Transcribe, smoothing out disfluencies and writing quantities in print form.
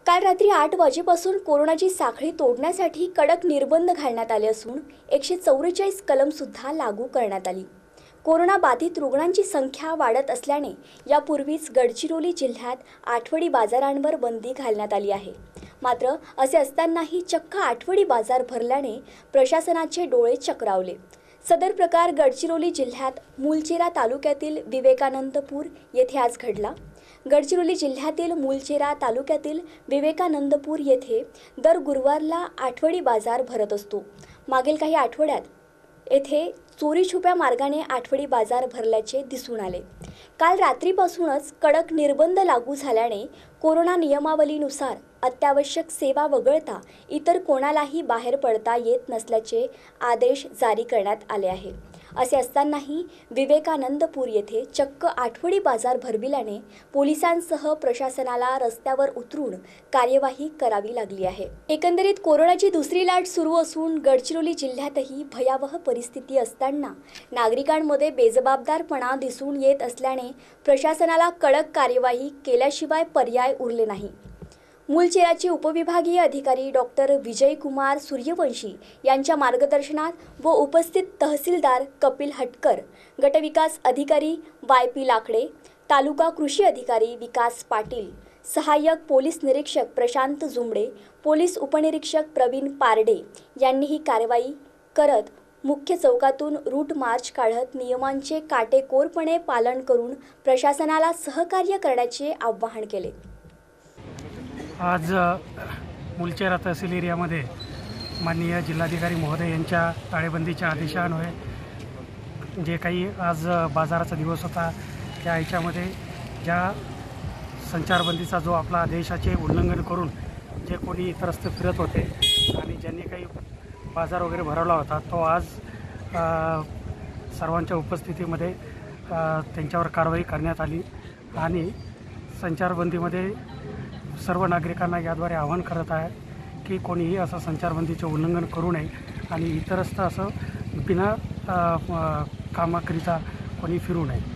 काल रात्री 8 वाजेपासून कोरोनाची साखळी तोडण्यासाठी कडक निर्बंध घालण्यात आले असून 144 कलम सुद्धा लागू करण्यात आली। कोरोना बाधित रुग्णांची संख्या वाढत असल्याने यापूर्वीच गडचिरोली जिल्ह्यात आठवडी बाजारांवर बंदी घालण्यात आली आहे। मात्र असे असतानाही चक्क आठवडी बाजार भरल्याने प्रशासनाचे डोळे चक्रावले। सदर प्रकार गडचिरोली जिल्ह्यात मुलचेरा तालुक्यातील विवेकानंदपूर येथे आज घडला। गडचिरोली जिल्ह्यातील मुलचेरा तालुक्यातील विवेकानंदपूर येथे दर गुरुवारला आठवडी बाजार भरत असतो। मागील काही आठवड्यात येथे चोरी छुप्या मार्गाने आठवडी बाजार भरल्याचे दिसून आले। काल रात्रीपासूनच कडक निर्बंध लागू झाल्याने कोरोना नियमावलीनुसार अत्यावश्यक सेवा वगळता इतर कोणालाही बाहेर पडता येत नसल्याचे आदेश जारी करण्यात आले आहे। असे असतानाही विवेकानंदपूर येथे चक्क आठवडी बाजार भरविल्याने पोलिसांसह प्रशासनाला रस्त्यावर उतरून कार्यवाही करावी लागली आहे। एकंदरीत कोरोनाची दुसरी लाट सुरू असून गडचिरोली जिल्ह्यातही भयावह परिस्थिती असताना नागरिकांमध्ये बेजबाबदारपणा दिसून येत असल्याने प्रशासनाला कडक कार्यवाही केल्याशिवाय पर्याय उरले नाही। मुलचेराचे उपविभागीय अधिकारी डॉक्टर विजयकुमार सूर्यवंशी यांच्या मार्गदर्शनात व उपस्थित तहसीलदार कपिल हटकर, गटविकास अधिकारी YP लाकडे, तालुका कृषी अधिकारी विकास पाटील, सहाय्यक पोलीस निरीक्षक प्रशांत जुमडे, पोलीस उपनिरीक्षक प्रवीण पारडे यांनी ही कारवाई करत मुख्य चौकातून रूट मार्च काढत नियमांचे काटेकोरपणे पालन करून प्रशासनाला सहकार्य करण्याचे आवाहन केले। आज मुलचेरा तहसील एरियामध्ये माननीय जिल्हाधिकारी महोदय यांच्या टाळेबंदीच्या आदेशान्वये जे काही आज बाजाराचा दिवस होता त्या ह्याच्यामध्ये ज्या संचारबंदीचा जो आपला आदेशाचे उल्लंघन करून जे कोणी इतरस्थ फिरत होते आणि ज्यांनी काही बाजार वगैरे भरवला होता तो आज सर्वांच्या उपस्थितीमध्ये त्यांच्यावर कारवाई करण्यात आली आणि संचारबंदीमध्ये सर्व नागरिकांना याद्वारे आवाहन करत आहे की कोणीही असं संचारबंदीचे उल्लंघन करू नये आणि इतरस्थ असं बिना कामाकरिता कोणी फिरू नये।